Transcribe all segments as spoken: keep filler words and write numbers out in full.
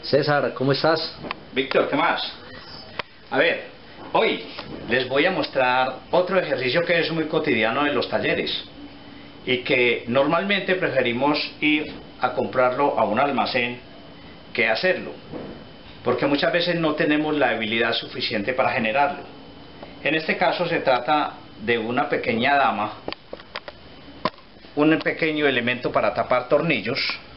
César, ¿cómo estás? Víctor, ¿qué más? A ver, hoy les voy a mostrar otro ejercicio que es muy cotidiano en los talleres y que normalmente preferimos ir a comprarlo a un almacén que hacerlo, porque muchas veces no tenemos la habilidad suficiente para generarlo. En este caso se trata de una pequeña dama, un pequeño elemento para tapar tornillos.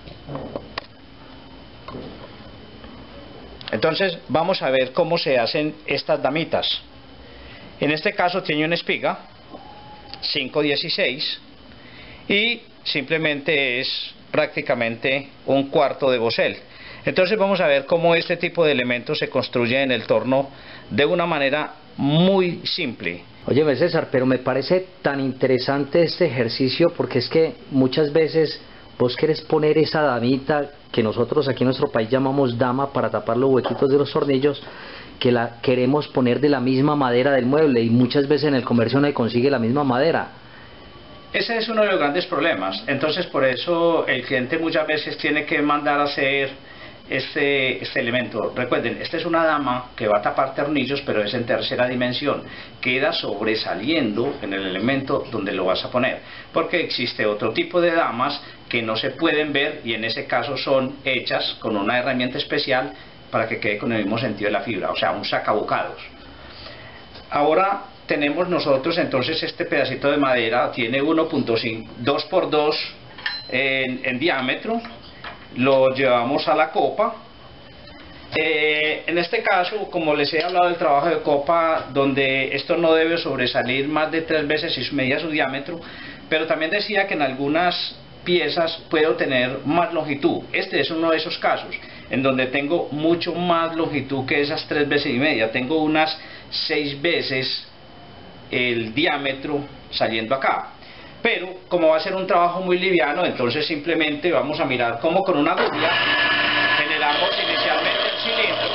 Entonces vamos a ver cómo se hacen estas damitas. En este caso tiene una espiga cinco dieciséis y simplemente es prácticamente un cuarto de bosel. Entonces vamos a ver cómo este tipo de elementos se construye en el torno de una manera muy simple. Óyeme, César, pero me parece tan interesante este ejercicio porque es que muchas veces vos querés poner esa damita que nosotros aquí en nuestro país llamamos dama para tapar los huequitos de los tornillos, que la queremos poner de la misma madera del mueble y muchas veces en el comercio no se consigue la misma madera. Ese es uno de los grandes problemas. Entonces por eso el cliente muchas veces tiene que mandar a hacer este, este elemento. Recuerden, esta es una dama que va a tapar tornillos, pero es en tercera dimensión. Queda sobresaliendo en el elemento donde lo vas a poner, porque existe otro tipo de damas que no se pueden ver y en ese caso son hechas con una herramienta especial para que quede con el mismo sentido de la fibra, o sea, un sacabocados. Ahora tenemos nosotros entonces este pedacito de madera, tiene uno punto cinco, dos por dos en, en diámetro. Lo llevamos a la copa. Eh, en este caso, como les he hablado del trabajo de copa, donde esto no debe sobresalir más de tres veces y media su diámetro, pero también decía que en algunas piezas puedo tener más longitud. Este es uno de esos casos en donde tengo mucho más longitud que esas tres veces y media. Tengo unas seis veces el diámetro saliendo acá. Pero como va a ser un trabajo muy liviano, entonces simplemente vamos a mirar cómo con una gubia generamos inicialmente el cilindro.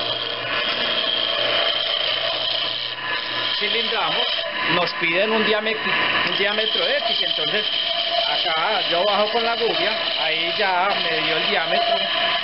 Cilindramos, nos piden un diámetro, un diámetro X, entonces acá yo bajo con la gubia, ahí ya me dio el diámetro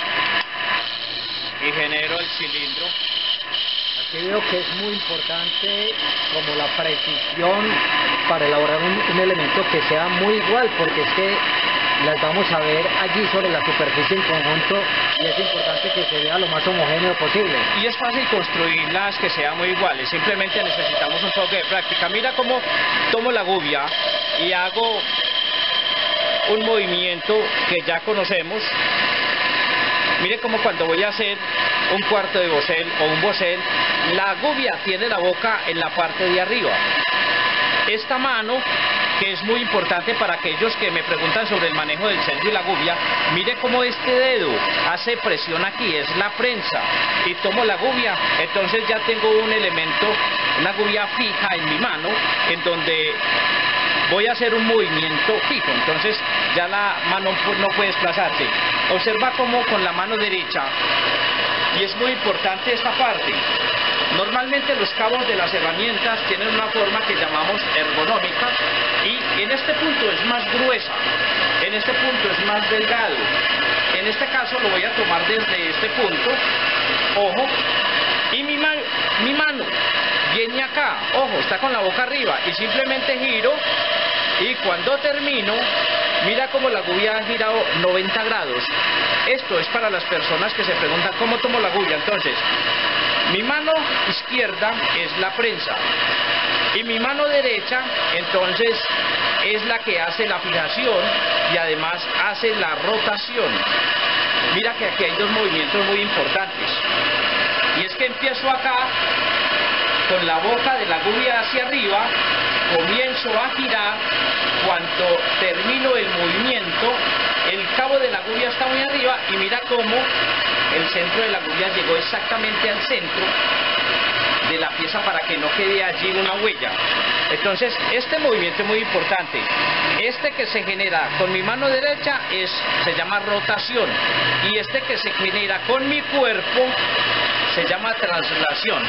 y genero el cilindro. Aquí veo que es muy importante como la precisión para elaborar un, un elemento que sea muy igual, porque es que las vamos a ver allí sobre la superficie en conjunto y es importante que se vea lo más homogéneo posible. Y es fácil construirlas que sean muy iguales, simplemente necesitamos un poco de práctica. Mira cómo tomo la gubia y hago un movimiento que ya conocemos. Mire como cuando voy a hacer un cuarto de bosel o un bosel, la gubia tiene la boca en la parte de arriba. Esta mano, que es muy importante para aquellos que me preguntan sobre el manejo del centro y la gubia, mire cómo este dedo hace presión aquí, es la prensa, y tomo la gubia, entonces ya tengo un elemento, una gubia fija en mi mano, en donde voy a hacer un movimiento fijo, entonces ya la mano no puede desplazarse. Observa cómo con la mano derecha, y es muy importante esta parte, normalmente los cabos de las herramientas tienen una forma que llamamos ergonómica y en este punto es más gruesa, en este punto es más delgado. En este caso lo voy a tomar desde este punto, ojo, y mi, ma mi mano viene acá, ojo, está con la boca arriba y simplemente giro y cuando termino, mira cómo la gubia ha girado noventa grados. Esto es para las personas que se preguntan cómo tomo la gubia. Entonces, mi mano izquierda es la prensa y mi mano derecha entonces es la que hace la fijación y además hace la rotación. Mira que aquí hay dos movimientos muy importantes y es que empiezo acá con la boca de la gubia hacia arriba, comienzo a girar, cuando termino el movimiento el cabo de la gubia está muy arriba y mira cómo el centro de la gubia llegó exactamente al centro de la pieza para que no quede allí una huella. Entonces este movimiento es muy importante. Este que se genera con mi mano derecha es, se llama rotación, y este que se genera con mi cuerpo se llama traslación.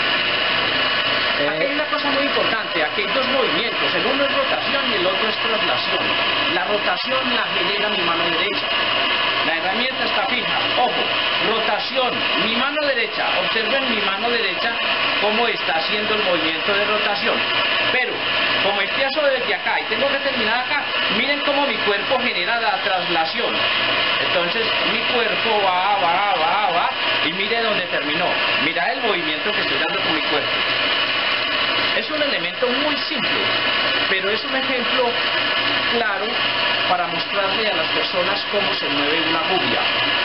Aquí hay una cosa muy importante, aquí hay dos movimientos, el uno es rotación y el otro es traslación. La rotación la genera mi mano derecha La herramienta está fija. Ojo, rotación. Mi mano derecha. Observen mi mano derecha cómo está haciendo el movimiento de rotación. Pero, como empiezo desde acá y tengo que terminar acá, miren cómo mi cuerpo genera la traslación. Entonces, mi cuerpo va, va, va, va, y mire dónde terminó. Mira el movimiento que estoy dando con mi cuerpo. Es un elemento muy simple, pero es un ejemplo claro para mostrarle a las personas cómo se mueve una gubia.